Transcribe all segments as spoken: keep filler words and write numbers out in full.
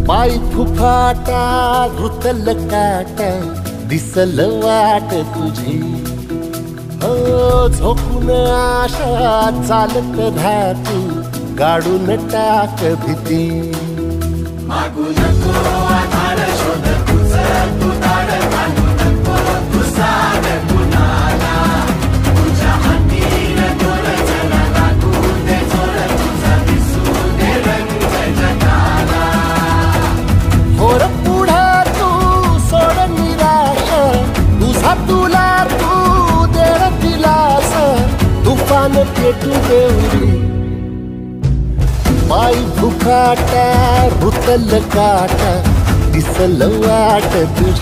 पाय फुफाटा रुतल काटा दिसल वाट तुझी हो झोपून आशा चालत राहती गाडून टाक भीती मागू नको आधार शोध तुझं तू दाड घालू नको तू सार कुणाला तुझ्या हातीन तोर जरा लागू दे जोर तुझा दिसू दे रंग जगाला होर पुढा तू सोड निराशा तुझा तुला तू दे दिलास तुफान पेटू देऊरी पाय फुफाटा रुतल काटा दिसल वाट तुझी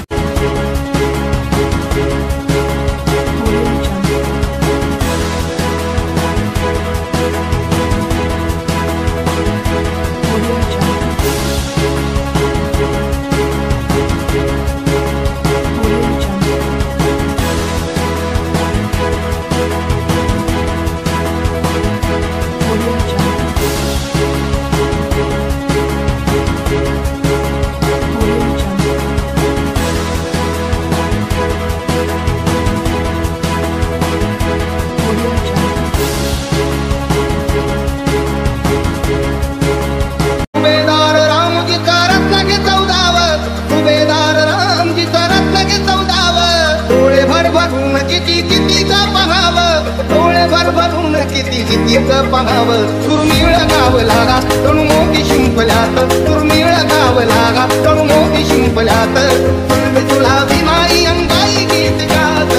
किती कितीचा पहाव डोळे भर भरून किती कितीच पहाव दुर्मिळ गाव लागा तणू मोठी शिंपल्यात दुर्मिळ गाव लागा तणू मोठी शिंपल्यात तुला विमाई अंगाई गीत गात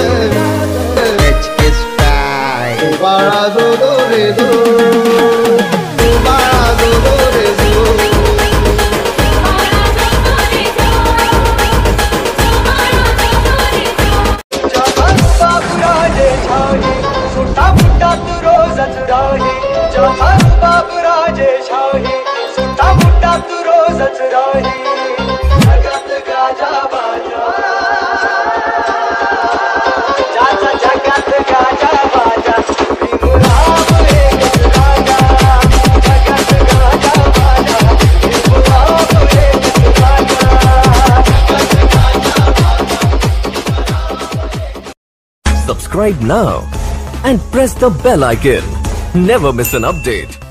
बाळा जो दो रे दो बाळा जो दो रे दो Subscribe now and press the bell icon. Never miss an update.